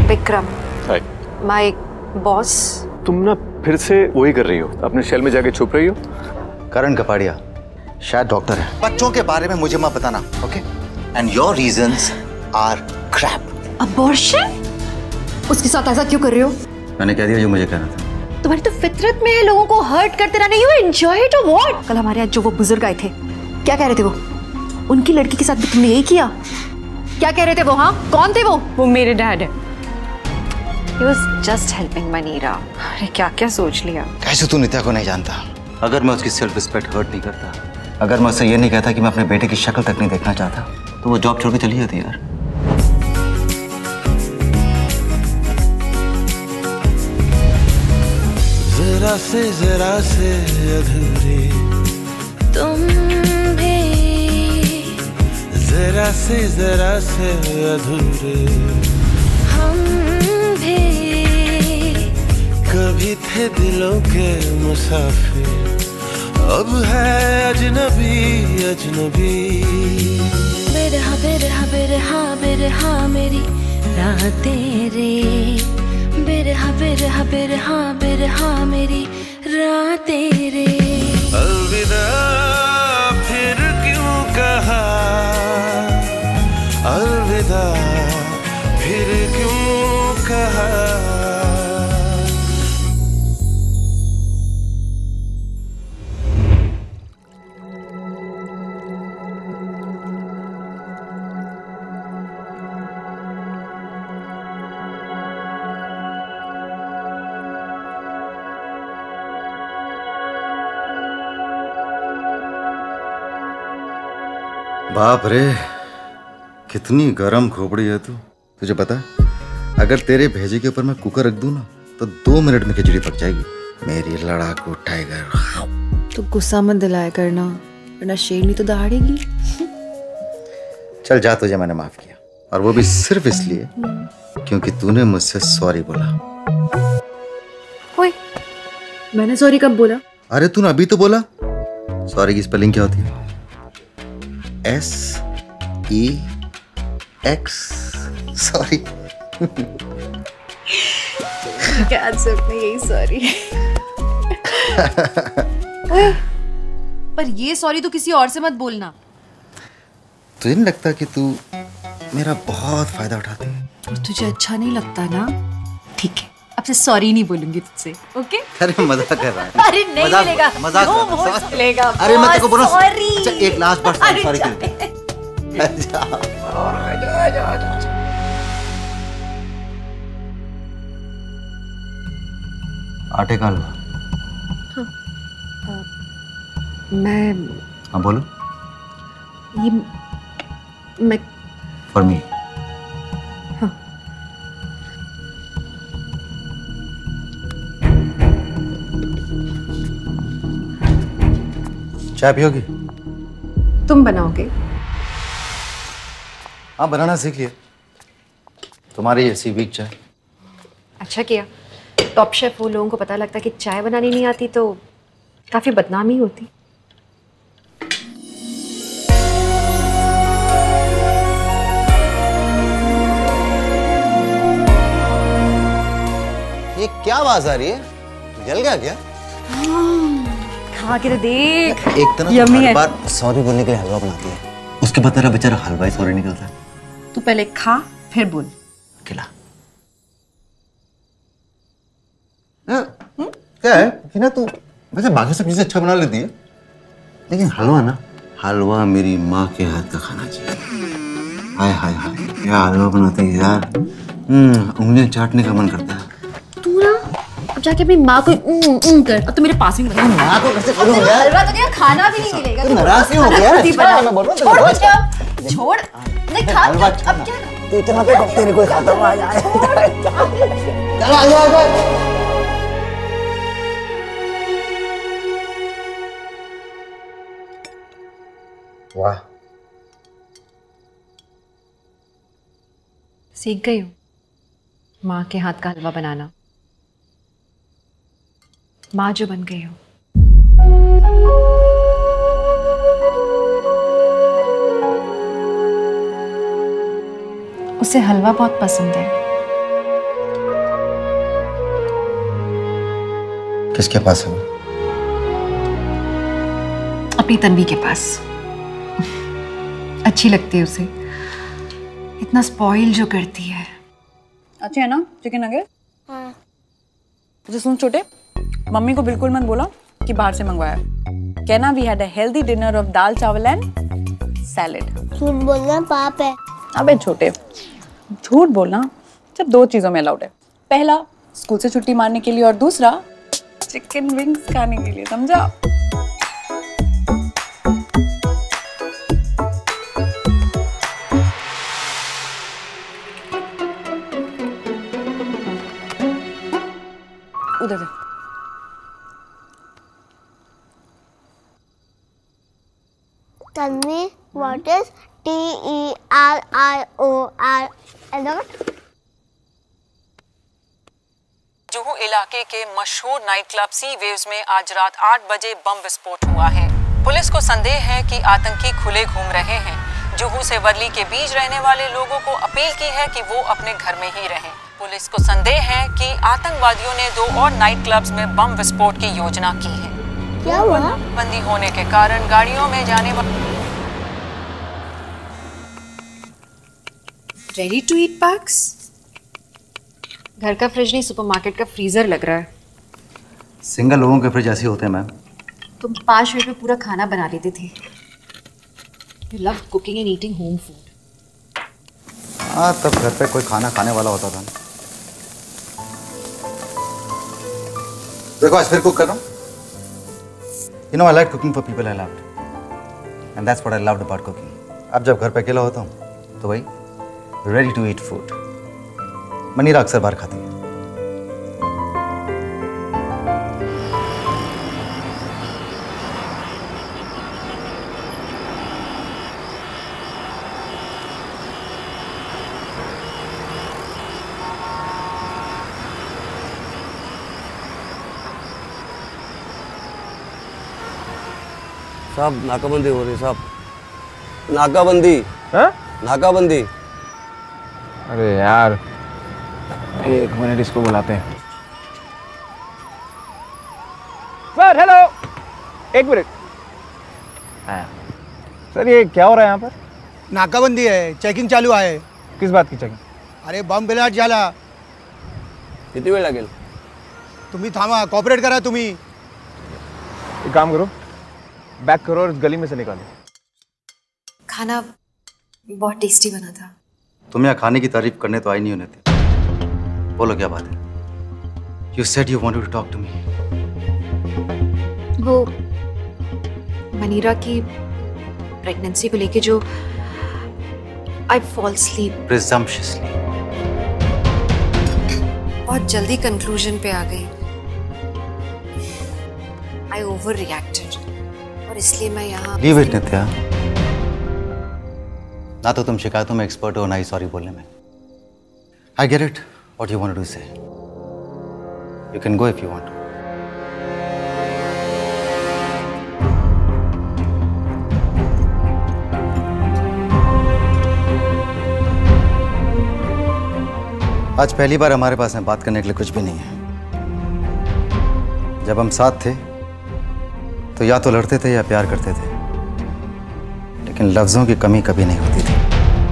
Vikram, hi. My boss. तुम ना फिर से वही कर रही हो, अपने शेल में जाके छुप रही हो। करण कपाड़िया शायद डॉक्टर है। बच्चों के बारे में मुझे मत बताना, okay? And your reasons are crap. Abortion? उसके साथ ऐसा क्यों कर रहे हो? मैंने कह दिया जो मुझे कहना था। तुम्हारी तो फितरत में है लोगों को हर्ट करते रहना। यू एंजॉय इट और व्हाट? कल हमारे यहाँ जो वो बुजुर्ग आए थे, क्या कह रहे थे वो? उनकी लड़की के साथ भी तुमने यही किया? क्या कह रहे थे वो? हाँ, कौन थे वो? वो मेरे डैड है। He was just helping मनीरा। अरे क्या क्या सोच लिया। कैसे तू नित्या को नहीं जानता? अगर मैं उसकी सेल्फ रिस्पेक्ट हर्ट नहीं करता, अगर मैं उससे ये नहीं कहता कि मैं अपने बेटे की शक्ल तक नहीं देखना चाहता, तो वो जॉब छोड़ के चली जाती यार। जरा से अधूरे तुम भी, जरा से अधूरे हम भी, कभी थे दिलों के मुसाफिर, अब है अजनबी अजनबी। बिरहा बिरहा बिरहा बिरहा मेरी रातें रे, बिरहा बिरहा बिरहा बिरहा मेरी रातें रे। अलविदा फिर क्यों कहा, अलविदा फिर क्यों कहा। बाप रे, कितनी गरम खोपड़ी है तू। तुझे पता है, अगर तेरे भेजे के ऊपर मैं कुकर रख दूं ना, तो 2 मिनट में खिचड़ी पक जाएगी। मेरी लड़ाकू टाइगर। तो गुस्सा मत दिलाया करना, वरना शेरनी तो दहाड़ेगी। चल जा, तुझे मैंने माफ किया, और वो भी सिर्फ इसलिए क्योंकि तूने मुझसे सॉरी बोला। ओए, मैंने सॉरी कब बोला? अरे तूने अभी तो बोला। सॉरी की स्पेलिंग क्या होती है? SEX। सॉरी। क्या सिर्फ में यही सॉरी। ओए, पर ये सॉरी तो किसी और से मत बोलना। तुझे नहीं लगता कि तू मेरा बहुत फायदा उठाती है? और तुझे अच्छा नहीं लगता ना? ठीक है, अब से सॉरी नहीं बोलूंगी तुझसे, ओके? अरे मजाक कर रहा है। अरे नहीं मिलेगा, मजाक नो मोर मिलेगा। अरे मैं तेरे को बोला सॉरी। अच्छा, एक लास्ट बार सॉरी कर दे। आटे का हलवा। मैं, हाँ बोलो। ये मैं फॉर मी। चाय पियोगी? तुम बनाओगे? हाँ, बनाना सीख लिया। तुम्हारी ऐसी वीक चाय। अच्छा किया। टॉप शेफ वो लोगों को पता लगता कि चाय बनानी नहीं आती तो काफी बदनामी होती। ये क्या आवाज आ रही है? जल गया क्या? खा के तो देख। एक तो ना यम्मी है। बार सॉरी बोलने के लिए हलवा बनाती है, उसके बाद तेरा बेचारा हलवा ही सॉरी निकलता है। तू पहले खा फिर बोल। खिला। क्या है कि ना, तू वैसे बाकी सब चीजें अच्छा बना लेती है, लेकिन हलवा ना, हलवा मेरी माँ के हाथ का खाना चाहिए। हाय हाय हाय, क्या हलवा बनाते हैं यार। उंगलियां चाटने का मन करता है। तू ना अब जाके अपनी माँ को कर, और तू मेरे पास ही बना। माँ को कैसे करूँ यार? हलवा तो तेरा खाना भी नहीं मिलेगा। तू नाराज क्यों हो गया? मैं बोल रहा हूँ, छोड़ मुझे अब, छोड़। नहीं खा, अब क्या? तू इतना तो तेरे कोई खाता हुआ आ जाए। चल आ जा। वाह, सीख गई हूँ माँ के हाथ का हलवा बनाना। माँ जो बन गई हो। उसे हलवा बहुत पसंद है, किसके पास है वो? अपनी तन्वी के पास। अच्छी लगती है उसे, इतना स्पॉइल जो करती है। अच्छे है ना चिकन नगेट? हाँ। तो सुन छोटे, मम्मी को बिल्कुल मत बोला कि बाहर से मंगवाया। कहना we had a healthy dinner of dal chawal and salad. झूठ बोलना पाप है। अबे छोटे, झूठ बोलना जब दो चीजों में अलाउड है। पहला स्कूल से छुट्टी मारने के लिए और दूसरा चिकन विंग्स खाने के लिए, समझा? उधर से। Tanvi, what is TERROR? Juhu इलाके के मशहूर नाइट क्लब सी वेव्स में आज रात 8 बजे बम विस्फोट हुआ है। पुलिस को संदेह है कि आतंकी खुले घूम रहे हैं। जुहू से वर्ली के बीच रहने वाले लोगों को अपील की है कि वो अपने घर में ही रहें। पुलिस को संदेह है कि आतंकवादियों ने 2 और नाइट क्लब्स में बम विस्फोट की योजना की है। क्या हुआ? बंदी होने के कारण गाड़ियों में जाने रेडी टू ईट पैक्स? घर का फ्रिज नहीं, सुपरमार्केट का फ्रीजर लग रहा है। सिंगल लोगों के फ्रिज ऐसे होते हैं मैम। तुम 5 मिनट में पूरा खाना बना लेते थे। You love cooking and eating home food. हाँ, तब घर पे कोई खाना खाने वाला होता था। देखो आज फिर कुक कर रहा हूँ। You know I like cooking for people I loved, and that's what I loved about cooking. अब जब घर पे अकेला होता हूँ तो वही ready to eat food. मनीरा अक्सर बाहर खाती है। साहब नाकाबंदी हो रही साहब, नाकाबंदी। नाकाबंदी। अरे यार, एक मिनट इसको बुलाते हैं। सर हेलो, एक मिनट। सर ये क्या हो रहा है यहाँ पर? नाकाबंदी है, चेकिंग चालू आहे। किस बात की चेकिंग? अरे बॉम्ब ब्लास्ट झाला। किती वेळ लागेल? तुम्ही थांबा, कॉपरेट करा तुम्ही। एक काम करो, बैक करो और इस गली में से निकालो। खाना बहुत टेस्टी बना था। तुम यहाँ खाने की तारीफ करने तो आई नहीं होने थे। बोलो क्या बात है? You said you wanted to talk to me. वो मनीरा की प्रेगनेंसी को लेके जो I falsely, Presumptuously. बहुत जल्दी कंक्लूजन पे आ गई। I overreacted और इसलिए मैं यहाँ। Leave it नित्या। ना तो तुम शिकायतों में एक्सपर्ट हो, ना ही सॉरी बोलने में। I get it. What you want to say? You can go if you want to. आज पहली बार हमारे पास में बात करने के लिए कुछ भी नहीं है। जब हम साथ थे तो या तो लड़ते थे या प्यार करते थे, लेकिन लफ्जों की कमी कभी नहीं होती थी।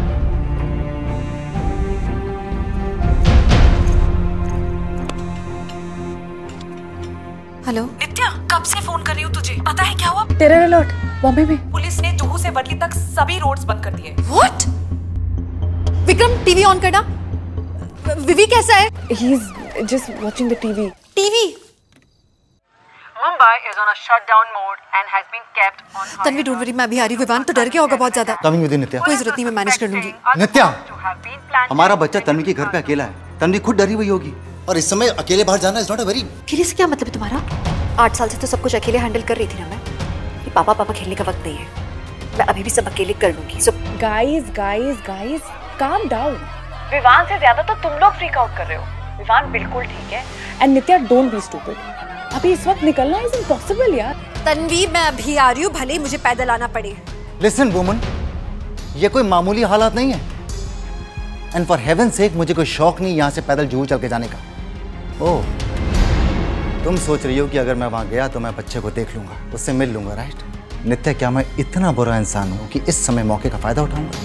हेलो नित्या, कब से फोन कर रही हूँ तुझे, पता है क्या हुआ? टेरर अलर्ट बॉम्बे में। पुलिस ने जुहू से वर्ली तक सभी रोड्स बंद कर दिए। What? विक्रम टीवी ऑन करना। विवी कैसा है? He's just watching the TV. TV. Mumbai is on a shutdown mode and has been kept on. Tanvi don't worry, मैं अभी आ रही हूँ। विवान तो डर गया होगा बहुत ज्यादा। Coming with Nitya. कोई जरूरत नहीं, मैं मैनेज कर लूंगी। नित्या, हमारा बच्चा तन्वी के घर पे अकेला है। तन्वी खुद डरी हुई होगी, और इस समय अकेले बाहर जाना इज नॉट अ वेरी। अकेले से क्या मतलब है तुम्हारा? 8 साल से तो सब कुछ अकेले हैंडल कर रही थी ना मैं। ये पापा खेलने का वक्त नहीं है। मैं अभी भी सब अकेले कर लूंगी। सो Guys, calm down. विवान से ज्यादा तो तुम लोग फ्रीक आउट कर रहे हो। विवान बिल्कुल ठीक है। And Nitya don't be stupid. अभी इस वक्त निकलना इज इम्पॉसिबल यार। तन्वी, मैं अभी आ रही हूँ, भले ही मुझे पैदल आना पड़े। लिसन वुमन, ये कोई मामूली हालात नहीं है। एंड फॉर हेवन सेक मुझे कोई शौक नहीं यहाँ से पैदल जुहू चल के जाने का। ओह, तुम सोच रही हो कि अगर मैं वहां गया तो मैं बच्चे को देख लूंगा, उससे मिल लूंगा, राइट? नित्या, क्या मैं इतना बुरा इंसान हूं कि इस समय मौके का फायदा उठाऊंगा?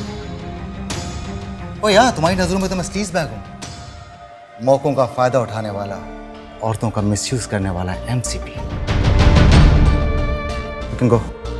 ओ यार, तुम्हारी नजरों में तो मैं स्लीज बैग हूं, मौकों का फायदा उठाने वाला, औरतों का मिसयूज करने वाला MCP. You can go.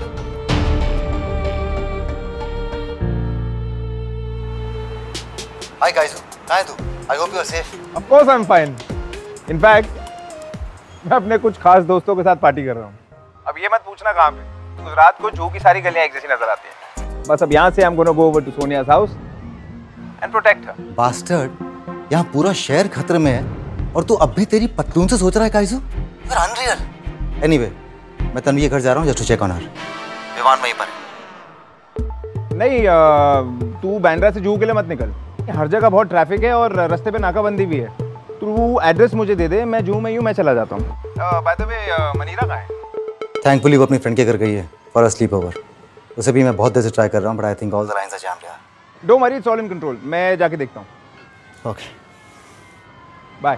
Hi guys, कहाँ है तू? I hope you are safe. Of course I am fine. In fact मैं अपने कुछ खास दोस्तों के साथ पार्टी कर रहा हूँ। अब ये मत पूछना कहाँ पे। उस रात को जू की सारी गलियां एक जैसी नजर आती हैं। बस अब यहाँ से I am gonna go over to Sonia's house and protect her. Bastard, यहाँ पूरा शहर खतरे में है और तू अब भी तेरी पतलून से सोच रहा है kaiju? You are unreal. Anyway, मैं तन्वी के घर जा रहा हूँ just to check on her. Vivaan वहीं पर है। नहीं, तू बांद्रा से जू के लिए मत निकल। हर जगह बहुत ट्रैफिक है और रास्ते पे नाकाबंदी भी है। तू एड्रेस मुझे दे दे, मैं जू में मैं चला जाता हूँ। बाय द वे, मनीरा कहाँ है? थैंकफुली वो अपनी फ्रेंड के घर गई है फॉर अ स्लीप ओवर। उसे भी मैं बहुत देर से ट्राई कर रहा हूँ, but I think all the lines are jammed यार। Don't worry, it's all in control. मैं जाके देखता हूँ। Okay, bye.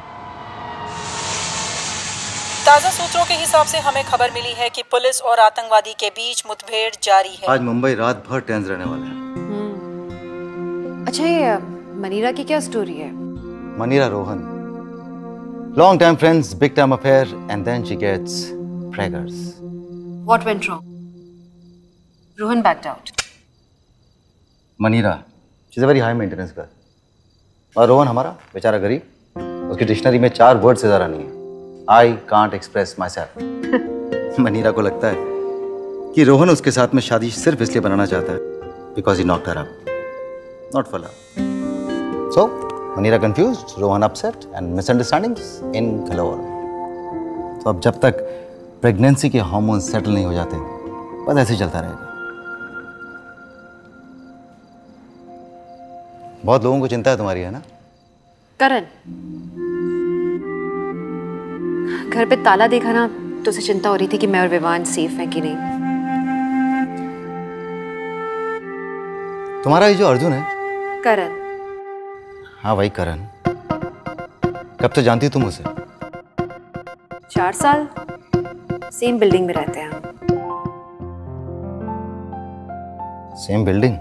ताज़ा सूत्रों के हिसाब से हमें खबर मिली है कि पुलिस और आतंकवादी के बीच मुठभेड़ जारी है। आज मुंबई रात भर टेंस रहने वाला है। अच्छा, ये मनीरा की क्या स्टोरी है? मनीरा Rohan, long time friends, big time affair, and then she gets preggers. What went wrong? Rohan backed out. Manira, she's a very high maintenance girl. और रोहन हमारा बेचारा गरीब, उसकी डिक्शनरी में 4 वर्ड से ज़्यादा नहीं है। I can't express myself. मनीरा को लगता है कि रोहन उसके साथ में शादी सिर्फ इसलिए बनाना चाहता है because he knocked her up, not for love. So Manira confused, Rohan upset, and misunderstandings in galore. तो अब जब तक प्रेगनेंसी के हार्मोन्स सेटल नहीं हो जाते, बस ऐसे ही चलता रहेगा। बहुत लोगों को चिंता है तुम्हारी, है ना? करण, घर पे ताला देखा ना तो उसे चिंता हो रही थी कि मैं और विवान सेफ हैं कि नहीं। तुम्हारा ये जो अर्जुन है, करण। हाँ भाई करण, कब से जानती तुम उसे? 4 साल, सेम बिल्डिंग में रहते हैं हम। सेम बिल्डिंग,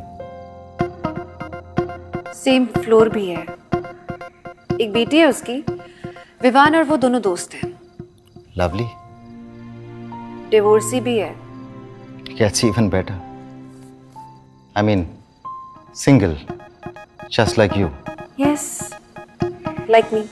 सेम फ्लोर भी है। एक बेटी है उसकी, विवान, और वो दोनों दोस्त हैं। लवली। डिवोर्सी भी है। That's even better. I mean, single, just like you. Yes, like me.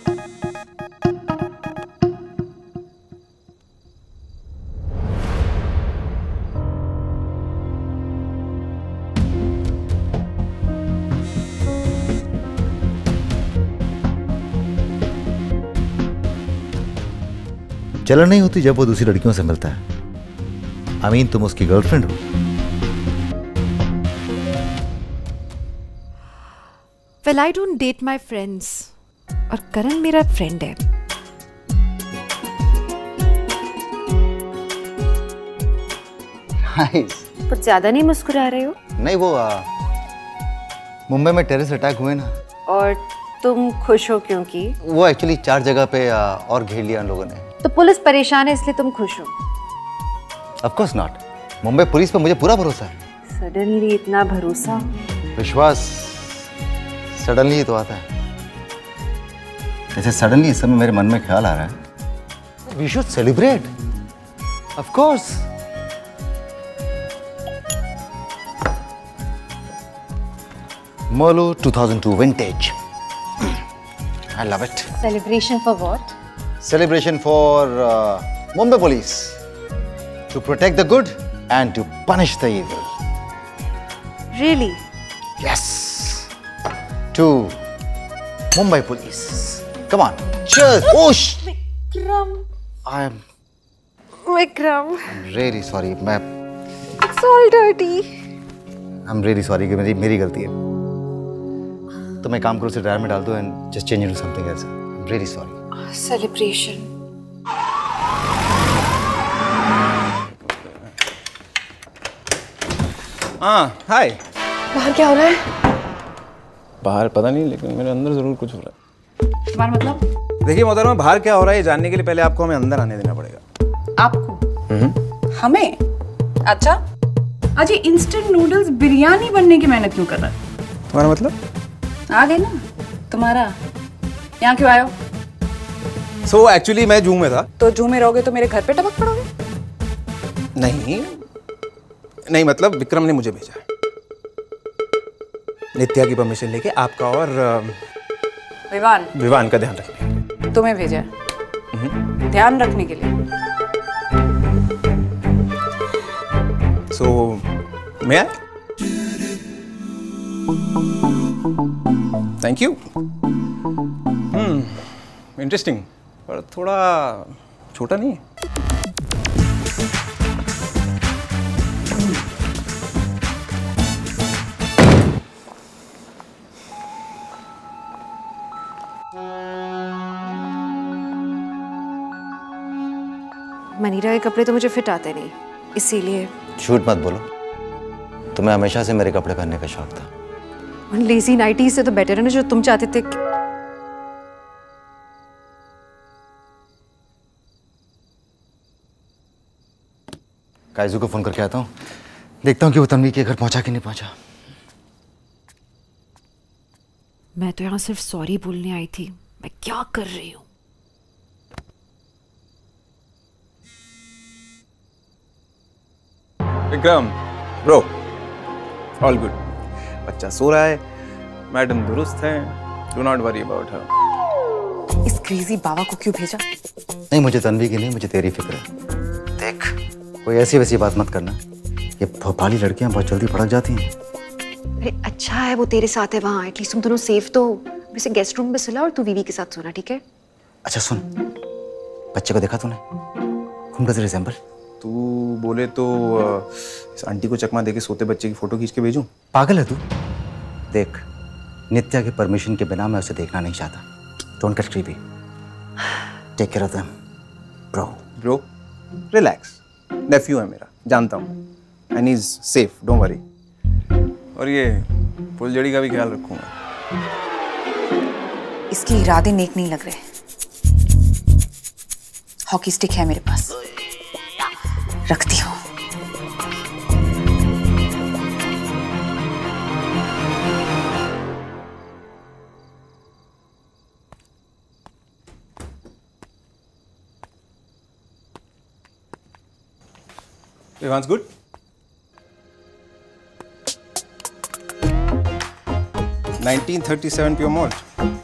जलन नहीं होती जब वो दूसरी लड़कियों से मिलता है। I mean, तुम उसकी गर्लफ्रेंड हो। Well, I don't date my friends. और करण मेरा फ्रेंड है। Nice. कुछ ज्यादा नहीं मुस्कुरा रहे हो? नहीं, वो मुंबई में टेररिस्ट अटैक हुए ना। और तुम खुश हो क्योंकि? वो एक्चुअली 4 जगह पे और घेर लिया उन लोगों ने। तो पुलिस परेशान है इसलिए तुम खुश हो? Of course not. Mumbai police पे मुझे पूरा भरोसा है। सडनली इतना भरोसा? विश्वास सडनली ही तो आता है। जैसे सडनली इस समय मेरे मन में ख्याल आ रहा है, we should celebrate. Of course. Merlot 2002 vintage. I love it. Celebration for what? Celebration for Mumbai police to protect the good and to punish the evil. Really? Yes. To Mumbai police. Come on. Cheers. Oh, Vikram. I'm really sorry. It's all dirty. I'm really sorry कि मेरी गलती है। तो मैं काम करो, उसे dryer में डाल दो and just change into something else. I'm really sorry. Celebration. हाँ, हाय। बाहर क्या हो रहा है? बाहर पता नहीं, लेकिन मेरे अंदर जरूर कुछ हो रहा है। तुम्हारा मतलब? देखिए मोहतरमा, बाहर क्या हो रहा है ये जानने के लिए पहले आपको हमें अंदर आने देना पड़ेगा। आपको? हमें? अच्छा, आज ये इंस्टेंट नूडल्स बिरयानी बनने की मेहनत क्यों कर रहा है? तुम्हारा मतलब? आ गए ना तुम्हारा। यहाँ क्यों आए हो? सो एक्चुअली मैं जू में था। तो जू में रहोगे तो मेरे घर पे टपक पड़ोगे? नहीं मतलब विक्रम ने मुझे भेजा है नित्या की परमिशन लेके आपका और विवान का ध्यान रखने। तुम्हें भेजा है ध्यान रखने के लिए। सो मैं थैंक यू। इंटरेस्टिंग, पर थोड़ा छोटा नहीं है? मनीरा के कपड़े तो मुझे फिट आते नहीं, इसीलिए। झूठ मत बोलो, तुम्हें हमेशा से मेरे कपड़े पहनने का शौक था। लेजी नाइटी से तो बेटर है ना जो तुम चाहते थे। काइजू को फोन करके आता हूँ, देखता हूँ कि वो तन्वी के घर पहुंचा कि नहीं पहुंचा। मैं तो यहाँ सिर्फ सॉरी बोलने आई थी, मैं क्या कर रही हूँ? Vikram bro, all good. बच्चा सो रहा है, मैडम दुरुस्त है, do not worry about her. इस क्रेजी बाबा को क्यों भेजा? नहीं, मुझे तन्वी की नहीं, मुझे तेरी फिक्र है। देख, कोई ऐसी वैसी बात मत करना, ये भोपाली लड़कियां बहुत जल्दी भड़क जाती हैं। अरे अच्छा है वो तेरे साथ है वहाँ, एटलीस्ट तुम दोनों सेफ तो हो। वैसे गेस्ट रूम में सुला और तू वीवी के साथ सोना, ठीक है? अच्छा सुन, बच्चे को देखा तूने? कौन का रिजेंबल? तू बोले तो इस आंटी को चकमा देके सोते बच्चे की फोटो खींच के भेजूं? पागल है तू? देख, नित्या के परमिशन के बिना मैं उसे देखना नहीं चाहता। Don't get creepy. Take care of them bro. Relax, nephew है मेरा, जानता हूँ, and he is safe, don't worry. और ये फुलझड़ी का भी ख्याल रखूंगा। इसके इरादे नेक नहीं लग रहे। हॉकी स्टिक है मेरे पास, रखती हूँ। Everyone's good? (1937) pure malt.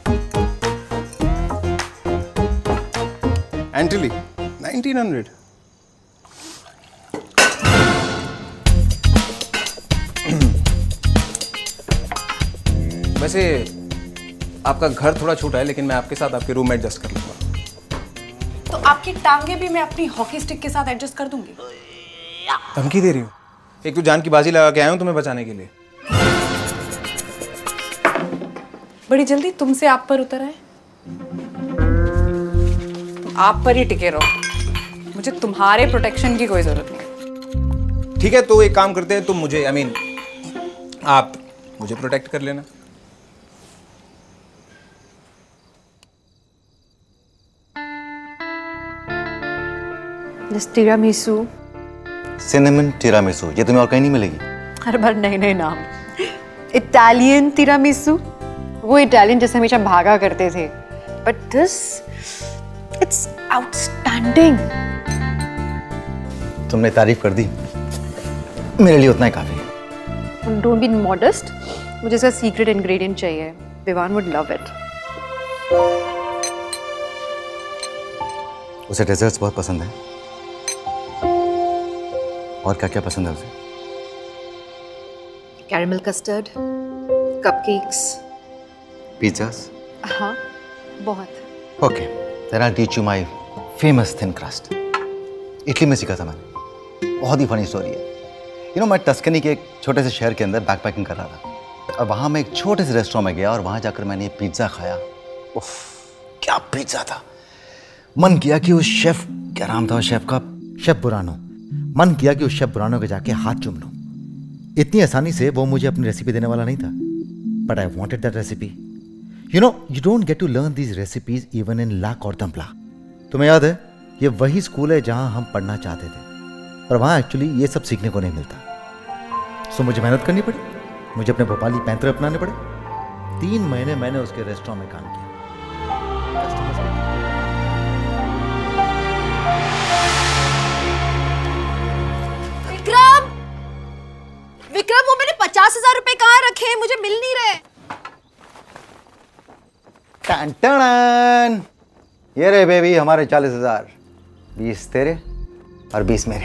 Antilly 1900. वैसे आपका घर थोड़ा छोटा है, लेकिन मैं आपके साथ आपके रूम में एडजस्ट कर लूंगा। तो आपकी टांगे भी मैं अपनी हॉकी स्टिक के साथ एडजस्ट कर दूंगी। धमकी दे रही हूँ? एक तो जान की बाजी लगा के आया हूँ तुम्हें बचाने के लिए। बड़ी जल्दी तुमसे आप पर उतर आए। तुम आप पर ही टिके रहो, मुझे तुम्हारे प्रोटेक्शन की कोई जरूरत नहीं। ठीक है, तो एक काम करते हैं, तुम मुझे आप मुझे प्रोटेक्ट कर लेना। तिरामिसू, सिनेमन टिरामिसू, ये तुम्हें और कहीं नहीं मिलेगी। हर बार नए नए नाम। इटालियन तिरामिसू, वो इटालियन जैसे हमेशा भागा करते थे, बट दिस इट्स आउटस्टैंडिंग। तुमने तारीफ कर दी, मेरे लिए उतना ही काफी है। डोंट बी मॉडेस्ट, मुझे इसका सीक्रेट इंग्रेडिएंट चाहिए। Vivaan would love it. उसे डेजर्ट्स बहुत पसंद है। और क्या क्या पसंद है उसे? Caramel custard, cupcakes, pizzas. हाँ, बहुत। Okay, then I teach you my famous thin crust. Italy में सीखा था मैंने। बहुत ही फनी स्टोरी है। यू नो, मैं टस्कनी के एक छोटे से शहर के अंदर बैकपैकिंग कर रहा था, और वहाँ मैं एक छोटे से रेस्टोरेंट में गया और वहाँ जाकर मैंने ये पिज़्ज़ा खाया। उफ, क्या पिज़्ज़ा था! मन किया कि उस शेफ, क्या नाम था उस शेफ का? Chef Burano. मन किया कि उस शेफ बुरानो के जाके हाथ चूम लूं। इतनी आसानी से वो मुझे अपनी रेसिपी देने वाला नहीं था, but I wanted that recipe. You know, you don't get to learn these recipes even in La Cordon Bleu. तुम्हें याद है, ये वही स्कूल है जहां हम पढ़ना चाहते थे, पर वहां एक्चुअली ये सब सीखने को नहीं मिलता। सो मुझे मेहनत करनी पड़ी, मुझे अपने भोपाली पैंतरे अपनाने पड़े। 3 महीने मैंने उसके रेस्टोरेंट में काम किया। विक्रम, विक्रम, वो मैंने 50,000 रुपए कहाँ रखे हैं? मुझे मिल नहीं रहे। टन टन, ये रे बेबी हमारे 40,000, 20 तेरे और 20 मेरे।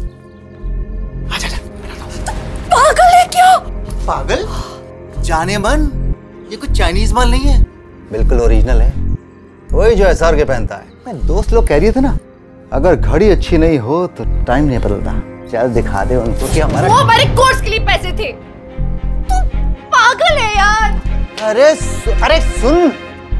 पागल है क्या? पागल? जाने मन, ये कुछ चाइनीज माल नहीं है, बिल्कुल ओरिजिनल है, वही जो एसआर के पहनता है। मैं दोस्त लोग कह रही थे ना, अगर घड़ी अच्छी नहीं हो तो टाइम नहीं बदलता। चल दिखा दे उनको कि हमारा, वो हमारे कोर्स के लिए पैसे थे। तू पागल है यार। अरे सुन,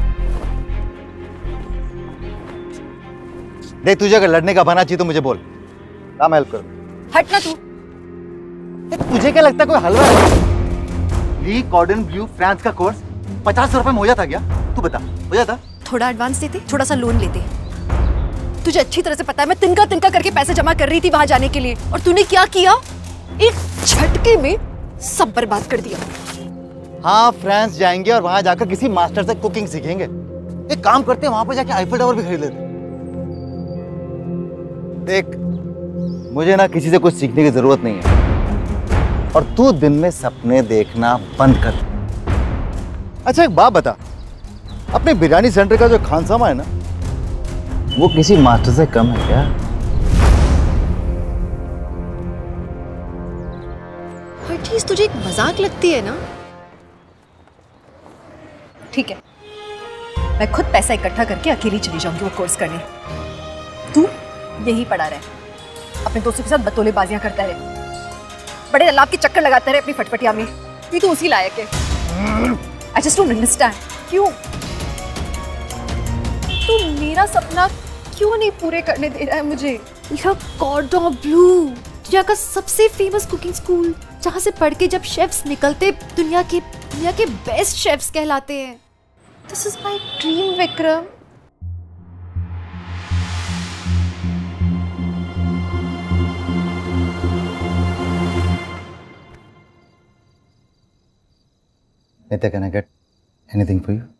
देख तुझे अगर लड़ने का बहाना चाहिए तो मुझे बोल, काम हेल्प कर। हटना तू। तुझे क्या लगता है कोई हलवा है? ली कॉर्डन ब्लू फ्रांस का कोर्स 50 रुपए में हो जाता क्या? तू बता, हो जाता? थोड़ा एडवांस देते, थोड़ा सा लोन लेते। तुझे अच्छी तरह से पता है मैं तिनका तिनका करके पैसे जमा कर रही थी वहां जाने के लिए, और तूने क्या किया? एक झटके में सब बर्बाद कर दिया। हाँ, फ्रांस जाएंगे और वहां जाकर किसी मास्टर से कुकिंग सीखेंगे। एक काम करते हैं, वहां पर जाके आईफिल टावर भी खरीद लेते। देख, मुझे ना किसी से कुछ सीखने की जरूरत नहीं है, और तू दिन में सपने देखना बंद कर। अच्छा एक बात बता, अपने बिरयानी सेंटर का जो खानसामा है ना, वो किसी मास्टर से कम है क्या? हर चीज तुझे एक मजाक लगती है ना? ठीक है, मैं खुद पैसा इकट्ठा करके अकेली चली जाऊंगी वो कोर्स करने। तू यही पड़ा रहे, अपने दोस्तों के साथ बतौलेबाजियां करता रहे, बड़े तालाब के चक्कर लगाता रहे अपनी फटफटिया में। ये तो उसी लायक है। I just don't understand, क्यों तू मेरा सपना क्यों नहीं पूरे करने दे रहा है मुझे? यह कॉर्डन ब्लू, दुनिया का सबसे फेमस कुकिंग स्कूल, जहाँ से पढ़ के जब शेफ्स निकलते दुनिया के बेस्ट शेफ्स कहलाते हैं। This is my dream, Vikram. Nitya, can I get anything for you?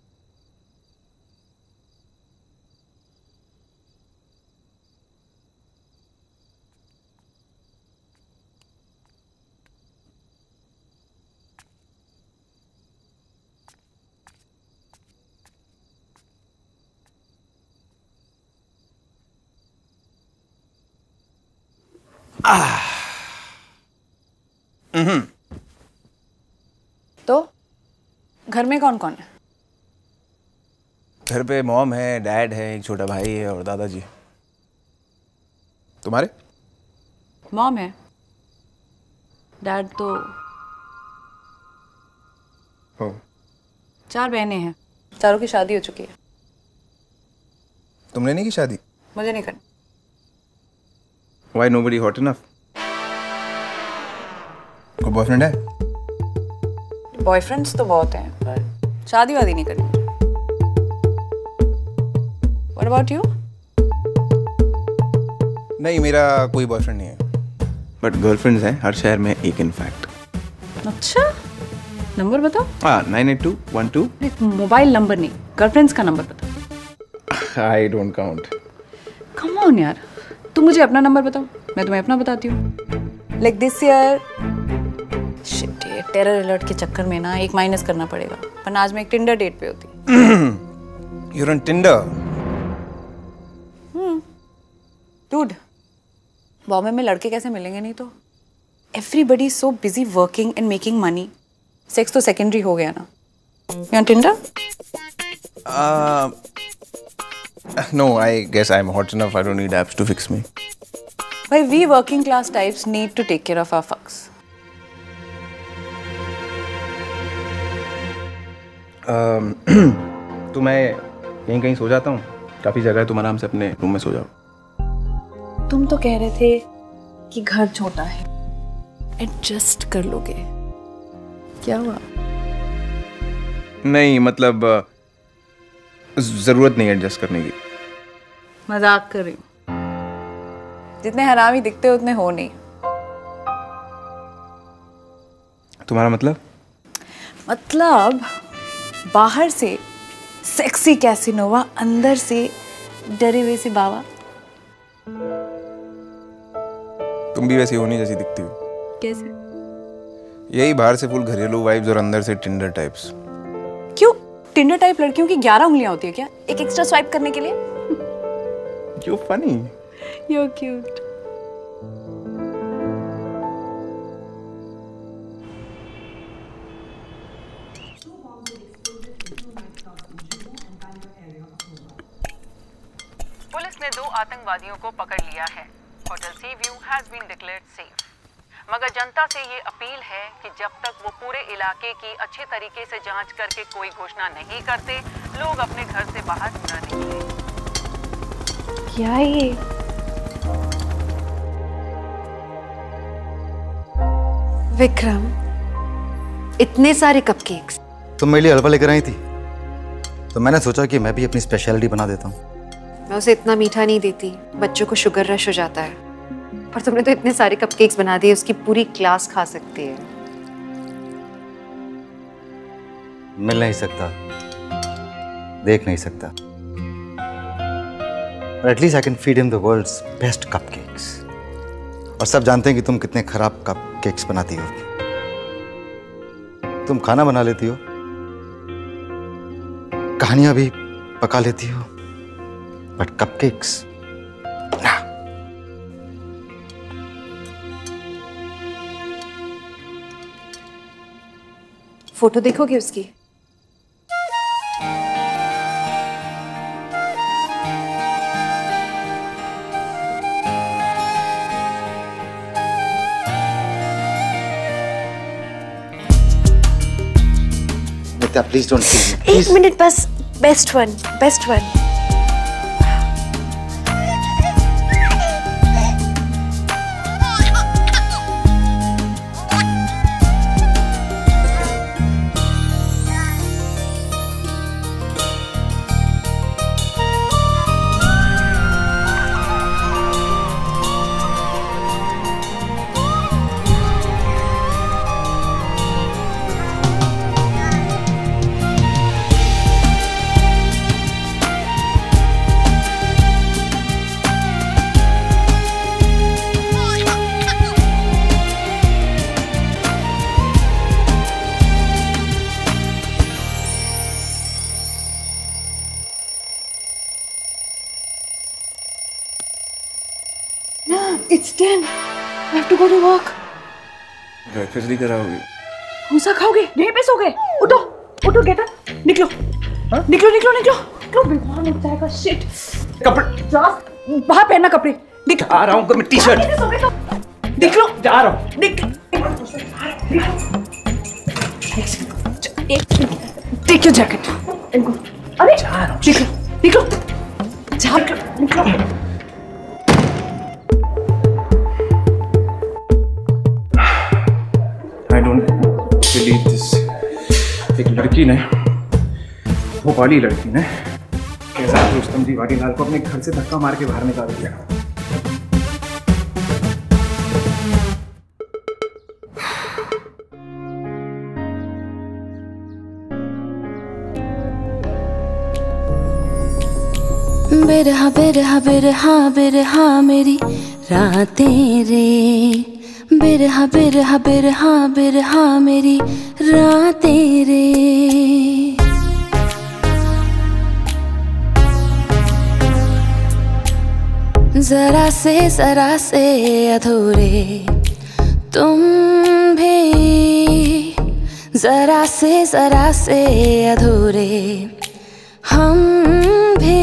तो घर में कौन कौन है? घर पे मॉम है, डैड है, एक छोटा भाई है और दादाजी। तुम्हारे? मॉम है, डैड तो हो। 4 बहनें हैं, चारों की शादी हो चुकी है। तुमने नहीं की शादी? मुझे नहीं करनी। Why nobody hot enough? कोई बॉयफ्रेंड है? बॉयफ्रेंड्स तो बहुत हैं, पर शादी वादी नहीं करनी। What about you? नहीं, मेरा कोई बॉयफ्रेंड नहीं है, बट गर्लफ्रेंड्स हैं हर शहर में, एक इनफैक्ट। अच्छा, नंबर बताओ। 98212। मोबाइल नंबर नहीं, गर्लफ्रेंड्स का नंबर बताओ। I don't count. Come on यार, तुम मुझे अपना नंबर बताओ, मैं तुम्हें अपना बताती हूँ। लाइक दिस ईयर, शिट, ये टेरर अलर्ट के चक्कर में ना एक माइनस करना पड़ेगा, पर आज मैं एक टिंडर डेट पे होती। You're on Tinder? Dude, Bombay में लड़के कैसे मिलेंगे? नहीं तो everybody so busy working and making money, sex तो सेकेंडरी हो गया ना। You on Tinder? No, I guess I'm hot enough. I don't need apps to fix me. Why we working class types need to take care of our fucks. तो मैं कहीं कहीं सो जाता हूँ, काफी जगह है, तुम आराम से अपने रूम में सो जाओ। तुम तो कह रहे थे कि घर छोटा है, एडजस्ट कर लोगे, क्या हुआ? नहीं मतलब जरूरत नहीं एडजस्ट करने की। मजाक कर रही हूँ। जितने हरामी दिखते हो उतने हो नहीं। तुम्हारा मतलब? मतलब बाहर से सेक्सी कैसिनोवा, अंदर से डरे हुए से बाबा। तुम भी वैसी होनी जैसी दिखती हो। कैसे? यही बाहर से फुल घरेलू वाइब्स और अंदर से टिंडर टाइप्स। क्यों? टिंडर टाइप लड़कियों की 11 उंगलियां होती है क्या, एक एक्स्ट्रा स्वाइप करने के लिए? You're funny. You're cute. Police ने 2 आतंकवादियों को पकड़ लिया है। Hotel sea view has been declared safe. मगर जनता से ये अपील है कि जब तक वो पूरे इलाके की अच्छे तरीके से जांच करके कोई घोषणा नहीं करते, लोग अपने घर से बाहर न निकलें। क्या ये? विक्रम, इतने सारे कपकेक्स। तुम मेरे लिए हलवा लेकर आई थी, तो मैंने सोचा कि मैं भी अपनी स्पेशलिटी बना देता हूँ। मैं उसे इतना मीठा नहीं देती, बच्चों को शुगर रश हो जाता है। पर तुमने तो इतने सारे कपकेक्स बना दिए, उसकी पूरी क्लास खा सकती है। मिल नहीं सकता, देख नहीं सकता, but at least I can feed him the world's best cupcakes. और सब जानते हैं कि तुम कितने खराब कपकेक्स बनाती हो। तुम खाना बना लेती हो, कहानियां भी पका लेती हो, बट कपकेक्स ना। फोटो देखोगे उसकी? Nitya please don't kill me. एक मिनट बस, best one, best one. It's 10. I have to go to work. Breakfast नहीं कराओगे? भूसा खाओगे? यहीं पे सोगे? उठो, उठो, गेट अप, निकलो, निकलो, निकलो, निकलो, निकलो, बीमार हो जाएगा, शिट। कपड़े बाहर पहनना कपड़े। निकलो। आ रहा हूँ, मैं टी-शर्ट। निकलो, जा रहा हूँ। निकलो। Take your jacket. अरे, निकलो, निकलो, निकलो। I don't believe this. एक लड़की ने, वो वाली लड़की ने कैसा रुस्तम जी वाडीलाल को अपने घर से धक्का मार के बाहर निकाल दिया। बिरहा बिरहा बिरहा बिरहा मेरी रातें रे, बिरहा बिरहा बिरहा बिरहा मेरी रातें रे। जरा से अधूरे तुम भी, जरा से अधूरे हम भी।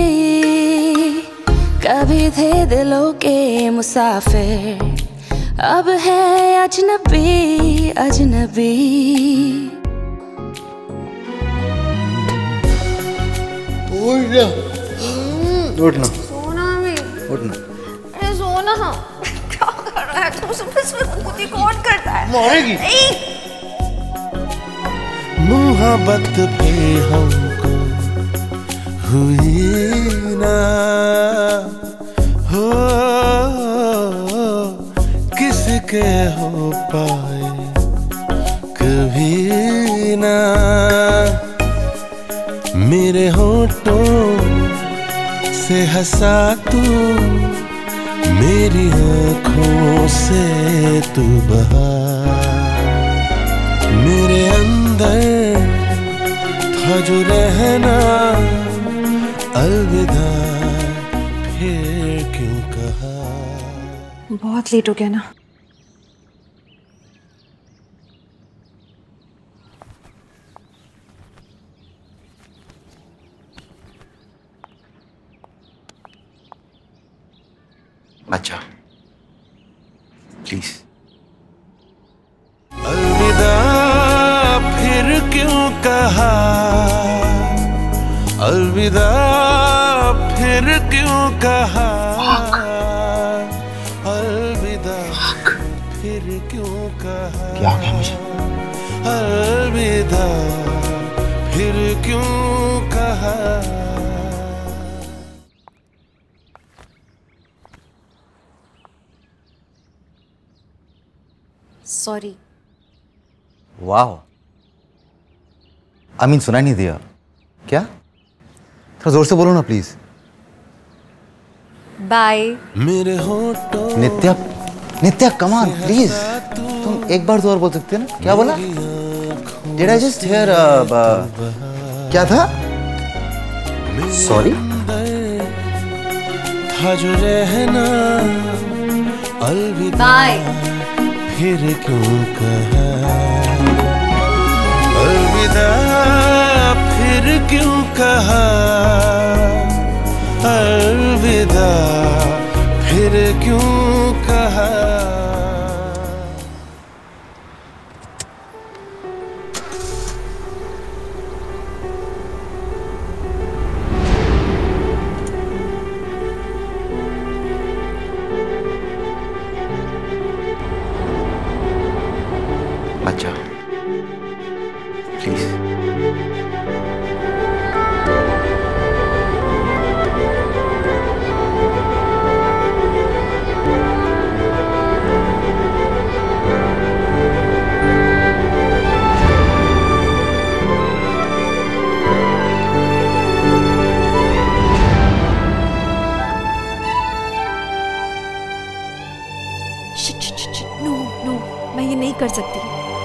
कभी थे दिलों के मुसाफिर, अब है अजनबी अजनबी। उठना, सोना में, उठना। अरे सोना। क्या कर रहा है तू? सुबह सुबह खुद ही कौन करता है? मारेगी। मुहब्बत फिर हमको हुई ना हो, किसके हो पाए कभी ना। मेरे होठों से हंसा तू, मेरी आँखों से तू बहा, मेरे अंदर था जो रहना, अलविदा फिर क्यों कहा। बहुत लेट हो गया ना। अच्छा प्लीज। अलविदा फिर क्यों कहा, अलविदा फिर क्यों कहा, अलविदा फिर क्यों कहा। क्या हो गया मुझे? अलविदा फिर क्यों कहा। सॉरी। वाह, आमीन सुनाई नहीं दिया क्या? थोड़ा जोर से बोलो ना प्लीज। बाय। मेरे होठों नित्या, नित्या कम ऑन प्लीज, तुम एक बार तो और बोल सकते हो ना। क्या बोला? Did I just hear क्या था? सॉरी। था जो रहना, अलविदा बाय। फिर क्यों कहा, अलविदा फिर क्यों कहा, अलविदा फिर क्यों कहा। अच्छा प्लीज। नो नो, मैं ये नहीं कर सकती।